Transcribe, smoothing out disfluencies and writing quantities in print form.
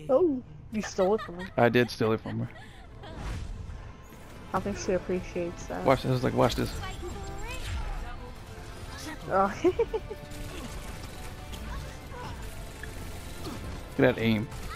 Oh, you stole it from her. I did steal it from her. I think she appreciates that. Watch this. Like, watch this. Oh. Look at that aim.